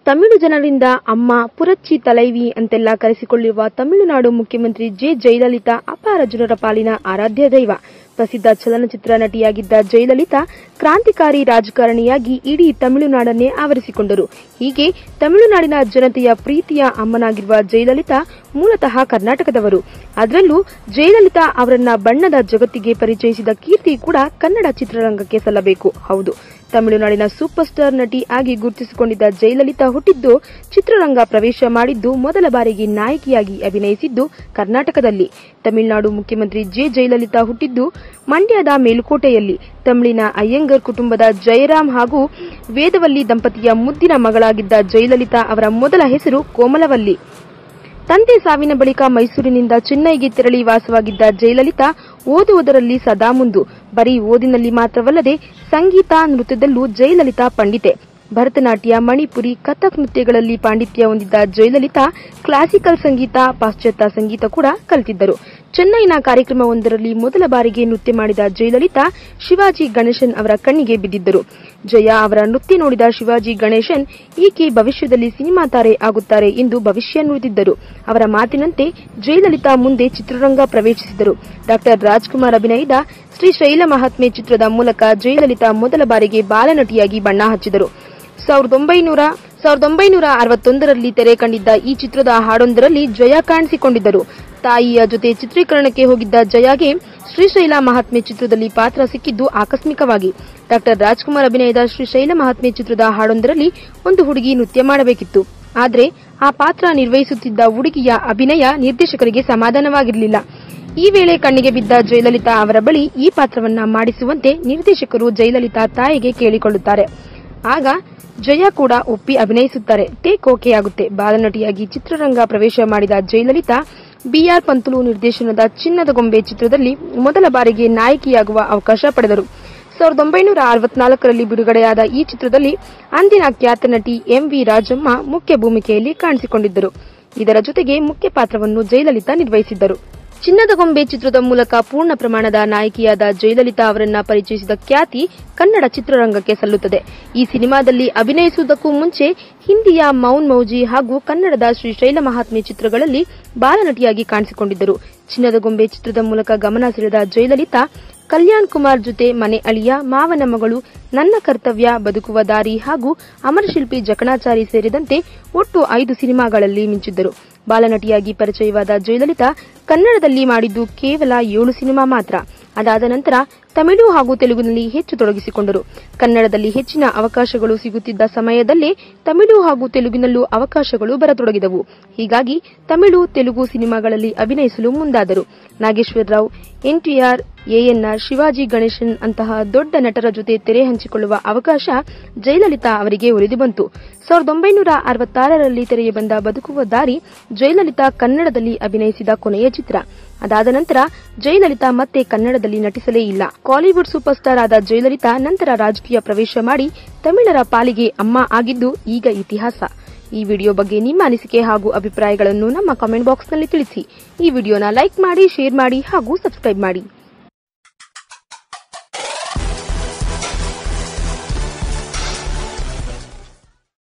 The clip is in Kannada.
ತಮಿಳು ಜನರಿಂದ ಅಮ್ಮ ಪುರಚ್ಚಿ ತಲೈವಿ ಅಂತೆಲ್ಲ ಕರೆಸಿಕೊಳ್ಳಿರುವ ತಮಿಳುನಾಡು ಮುಖ್ಯಮಂತ್ರಿ ಜೆ ಜಯಲಲಿತಾ ಅಪಾರ ಜನರ ಪಾಲಿನ ಆರಾಧ್ಯ ದೈವ. ಪ್ರಸಿದ್ಧ ಚಲನಚಿತ್ರ ನಟಿಯಾಗಿದ್ದ ಜಯಲಲಿತಾ ಕ್ರಾಂತಿಕಾರಿ ರಾಜಕಾರಣಿಯಾಗಿ ಇಡೀ ತಮಿಳುನಾಡನ್ನೇ ಆವರಿಸಿಕೊಂಡರು. ಹೀಗೆ ತಮಿಳುನಾಡಿನ ಜನತೆಯ ಪ್ರೀತಿಯ ಅಮ್ಮನಾಗಿರುವ ಜಯಲಲಿತಾ ಮೂಲತಃ ಕರ್ನಾಟಕದವರು. ಅದರಲ್ಲೂ ಜಯಲಲಿತಾ ಅವರನ್ನ ಬಣ್ಣದ ಜಗತ್ತಿಗೆ ಪರಿಚಯಿಸಿದ ಕೀರ್ತಿ ಕೂಡ ಕನ್ನಡ ಚಿತ್ರರಂಗಕ್ಕೆ ಸಲ್ಲಬೇಕು. ಹೌದು, ತಮಿಳುನಾಡಿನ ಸೂಪರ್ ಸ್ಟಾರ್ ನಟಿ ಆಗಿ ಗುರುತಿಸಿಕೊಂಡಿದ್ದ ಜಯಲಲಿತಾ ಹುಟ್ಟಿದ್ದು, ಚಿತ್ರರಂಗ ಪ್ರವೇಶ ಮಾಡಿದ್ದು, ಮೊದಲ ಬಾರಿಗೆ ನಾಯಕಿಯಾಗಿ ಅಭಿನಯಿಸಿದ್ದು ಕರ್ನಾಟಕದಲ್ಲಿ. ತಮಿಳುನಾಡು ಮುಖ್ಯಮಂತ್ರಿ ಜೆ ಜಯಲಲಿತಾ ಹುಟ್ಟಿದ್ದು ಮಂಡ್ಯದ ಮೇಲುಕೋಟೆಯಲ್ಲಿ. ತಮಿಳಿನ ಅಯ್ಯಂಗರ್ ಕುಟುಂಬದ ಜಯರಾಮ್ ಹಾಗೂ ವೇದವಲ್ಲಿ ದಂಪತಿಯ ಮುದ್ದಿನ ಮಗಳಾಗಿದ್ದ ಜಯಲಲಿತಾ ಅವರ ಮೊದಲ ಹೆಸರು ಕೋಮಲವಲ್ಲಿ. ತಂದೆ ಸಾವಿನ ಬಳಿಕ ಮೈಸೂರಿನಿಂದ ಚೆನ್ನೈಗೆ ತೆರಳಿ ವಾಸವಾಗಿದ್ದ ಜಯಲಲಿತಾ ಓದುವುದರಲ್ಲಿ ಸದಾ ಮುಂದು. ಬರೀ ಓದಿನಲ್ಲಿ ಮಾತ್ರವಲ್ಲದೆ ಸಂಗೀತ, ನೃತ್ಯದಲ್ಲೂ ಜಯಲಲಿತಾ ಪಂಡಿತೆ. ಭರತನಾಟ್ಯ, ಮಣಿಪುರಿ, ಕಥಕ್ ನೃತ್ಯಗಳಲ್ಲಿ ಪಾಂಡಿತ್ಯ ಹೊಂದಿದ್ದ ಜಯಲಲಿತಾ ಕ್ಲಾಸಿಕಲ್ ಸಂಗೀತ, ಪಾಶ್ಚಾತ್ಯ ಸಂಗೀತ ಕೂಡ ಕಲಿತಿದ್ದರು. ಚೆನ್ನೈನ ಕಾರ್ಯಕ್ರಮವೊಂದರಲ್ಲಿ ಮೊದಲ ಬಾರಿಗೆ ನೃತ್ಯ ಮಾಡಿದ ಜಯಲಲಿತಾ ಶಿವಾಜಿ ಗಣೇಶನ್ ಅವರ ಕಣ್ಣಿಗೆ ಬಿದ್ದಿದ್ದರು. ಜಯ ಅವರ ನೃತ್ಯ ನೋಡಿದ ಶಿವಾಜಿ ಗಣೇಶನ್ ಈಕೆ ಭವಿಷ್ಯದಲ್ಲಿ ಸಿನಿಮಾ ತಾರೆ ಆಗುತ್ತಾರೆ ಎಂದು ಭವಿಷ್ಯ ನುಡಿದಿದ್ದರು. ಅವರ ಮಾತಿನಂತೆ ಜಯಲಲಿತಾ ಮುಂದೆ ಚಿತ್ರರಂಗ ಪ್ರವೇಶಿಸಿದರು. ಡಾ ರಾಜ್ಕುಮಾರ್ ಅಭಿನಯದ ಶ್ರೀ ಶೈಲ ಮಹಾತ್ಮೆ ಚಿತ್ರದ ಮೂಲಕ ಜಯಲಲಿತಾ ಮೊದಲ ಬಾರಿಗೆ ಬಾಲನಟಿಯಾಗಿ ಬಣ್ಣ ಹಚ್ಚಿದರು. 1961ರಲ್ಲಿ ತೆರೆ ಕಂಡಿದ್ದ ಈ ಚಿತ್ರದ ಹಾಡೊಂದರಲ್ಲಿ ಜಯ ಕಾಣಿಸಿಕೊಂಡಿದ್ದರು. ತಾಯಿಯ ಜೊತೆ ಚಿತ್ರೀಕರಣಕ್ಕೆ ಹೋಗಿದ್ದ ಜಯಾಗೆ ಶ್ರೀಶೈಲ ಮಹಾತ್ಮೆ ಚಿತ್ರದಲ್ಲಿ ಪಾತ್ರ ಸಿಕ್ಕಿದ್ದು ಆಕಸ್ಮಿಕವಾಗಿ. ಡಾ ರಾಜ್ಕುಮಾರ್ ಅಭಿನಯದ ಶ್ರೀಶೈಲ ಮಹಾತ್ಮೆ ಚಿತ್ರದ ಹಾಡೊಂದರಲ್ಲಿ ಒಂದು ಹುಡುಗಿ ನೃತ್ಯ ಮಾಡಬೇಕಿತ್ತು. ಆದರೆ ಆ ಪಾತ್ರ ನಿರ್ವಹಿಸುತ್ತಿದ್ದ ಹುಡುಗಿಯ ಅಭಿನಯ ನಿರ್ದೇಶಕರಿಗೆ ಸಮಾಧಾನವಾಗಿರಲಿಲ್ಲ. ಈ ವೇಳೆ ಕಣ್ಣಿಗೆ ಬಿದ್ದ ಜಯಲಲಿತಾ ಅವರ ಬಳಿ ಈ ಪಾತ್ರವನ್ನ ಮಾಡಿಸುವಂತೆ ನಿರ್ದೇಶಕರು ಜಯಲಲಿತಾ ತಾಯಿಗೆ ಕೇಳಿಕೊಳ್ಳುತ್ತಾರೆ. ಆಗ ಜಯ ಕೂಡ ಒಪ್ಪಿ ಅಭಿನಯಿಸುತ್ತಾರೆ. ಟೇಕ್ ಓಕೆ ಆಗುತ್ತೆ. ಬಾಲನಟಿಯಾಗಿ ಚಿತ್ರರಂಗ ಪ್ರವೇಶ ಮಾಡಿದ ಜಯಲಲಿತಾ ಬಿ.ಆರ್. ಪಂತುಲು ನಿರ್ದೇಶನದ ಚಿನ್ನದ ಗೊಂಬೆ ಚಿತ್ರದಲ್ಲಿ ಮೊದಲ ಬಾರಿಗೆ ನಾಯಕಿಯಾಗುವ ಅವಕಾಶ ಪಡೆದರು. 1964ರಲ್ಲಿ ಬಿಡುಗಡೆಯಾದ ಈ ಚಿತ್ರದಲ್ಲಿ ಅಂದಿನ ಖ್ಯಾತ ನಟಿ ಎಂ.ವಿ. ರಾಜಮ್ಮ ಮುಖ್ಯ ಭೂಮಿಕೆಯಲ್ಲಿ ಕಾಣಿಸಿಕೊಂಡಿದ್ದರು. ಇದರ ಜೊತೆಗೆ ಮುಖ್ಯ ಪಾತ್ರವನ್ನು ಜಯಲಲಿತಾ ನಿರ್ವಹಿಸಿದ್ದರು. ಚಿನ್ನದ ಗೊಂಬೆ ಚಿತ್ರದ ಮೂಲಕ ಪೂರ್ಣ ಪ್ರಮಾಣದ ನಾಯಕಿಯಾದ ಜಯಲಲಿತಾ ಅವರನ್ನ ಪರಿಚಯಿಸಿದ ಖ್ಯಾತಿ ಕನ್ನಡ ಚಿತ್ರರಂಗಕ್ಕೆ ಸಲ್ಲುತ್ತದೆ. ಈ ಸಿನಿಮಾದಲ್ಲಿ ಅಭಿನಯಿಸುವುದಕ್ಕೂ ಮುಂಚೆ ಹಿಂದಿಯ ಮೌನ್ ಮೌಜಿ ಹಾಗೂ ಕನ್ನಡದ ಶ್ರೀಶೈಲ ಮಹಾತ್ಮೆ ಚಿತ್ರಗಳಲ್ಲಿ ಬಾಲನಟಿಯಾಗಿ ಕಾಣಿಸಿಕೊಂಡಿದ್ದರು. ಚಿನ್ನದ ಗೊಂಬೆ ಚಿತ್ರದ ಮೂಲಕ ಗಮನ ಸೆಳೆದ ಜಯಲಲಿತಾ ಕಲ್ಯಾಣ್ ಕುಮಾರ್ ಜೊತೆ ಮನೆ ಅಳಿಯ, ಮಾವನ ಮಗಳು, ನನ್ನ ಕರ್ತವ್ಯ, ಬದುಕುವ ದಾರಿ ಹಾಗೂ ಅಮರಶಿಲ್ಪಿ ಜಕಣಾಚಾರಿ ಸೇರಿದಂತೆ ಒಟ್ಟು 5 ಸಿನಿಮಾಗಳಲ್ಲಿ ಮಿಂಚಿದ್ದರು. ಬಾಲನಟಿಯಾಗಿ ಪರಿಚಯವಾದ ಜಯಲಲಿತಾ ಕನ್ನಡದಲ್ಲಿ ಮಾಡಿದ್ದು ಕೇವಲ 7 ಸಿನಿಮಾ ಮಾತ್ರ. ಅದಾದ ನಂತರ ತಮಿಳು ಹಾಗೂ ತೆಲುಗಿನಲ್ಲಿ ಹೆಚ್ಚು ತೊಡಗಿಸಿಕೊಂಡರು. ಕನ್ನಡದಲ್ಲಿ ಹೆಚ್ಚಿನ ಅವಕಾಶಗಳು ಸಿಗುತ್ತಿದ್ದ ಸಮಯದಲ್ಲೇ ತಮಿಳು ಹಾಗೂ ತೆಲುಗಿನಲ್ಲೂ ಅವಕಾಶಗಳು ಬರತೊಡಗಿದವು. ಹೀಗಾಗಿ ತಮಿಳು, ತೆಲುಗು ಸಿನಿಮಾಗಳಲ್ಲಿ ಅಭಿನಯಿಸಲು ಮುಂದಾದರು. ನಾಗೇಶ್ವರ ರಾವ್, ಎನ್ಟಿಆರ್, ಎಎನ್ಆರ್, ಶಿವಾಜಿ ಗಣೇಶನ್ ಅಂತಹ ದೊಡ್ಡ ನಟರ ಜೊತೆ ತೆರೆ ಹಂಚಿಕೊಳ್ಳುವ ಅವಕಾಶ ಜಯಲಲಿತಾ ಅವರಿಗೆ ಒಲಿದು ಬಂತು. 1966ರಲ್ಲಿ ತೆರೆಗೆ ಬಂದ ಬದುಕುವ ದಾರಿ ಜಯಲಲಿತಾ ಕನ್ನಡದಲ್ಲಿ ಅಭಿನಯಿಸಿದ ಕೊನೆಯ ಚಿತ್ರ. ಅದಾದ ನಂತರ ಜಯಲಲಿತಾ ಮತ್ತೆ ಕನ್ನಡದಲ್ಲಿ ನಟಿಸಲೇ ಇಲ್ಲ. ಕಾಲಿವುಡ್ ಸೂಪರ್ ಸ್ಟಾರ್ ಆದ ಜಯಲಲಿತಾ ನಂತರ ರಾಜಕೀಯ ಪ್ರವೇಶ ಮಾಡಿ ತಮಿಳರ ಪಾಲಿಗೆ ಅಮ್ಮ ಆಗಿದ್ದು ಈಗ ಇತಿಹಾಸ. ಈ ವಿಡಿಯೋ ಬಗ್ಗೆ ನಿಮ್ಮ ಅನಿಸಿಕೆ ಹಾಗೂ ಅಭಿಪ್ರಾಯಗಳನ್ನು ನಮ್ಮ ಕಾಮೆಂಟ್ ಬಾಕ್ಸ್ನಲ್ಲಿ ತಿಳಿಸಿ. ಈ ವಿಡಿಯೋನ ಲೈಕ್ ಮಾಡಿ, ಶೇರ್ ಮಾಡಿ ಹಾಗೂ ಸಬ್ಸ್ಕ್ರೈಬ್ ಮಾಡಿ.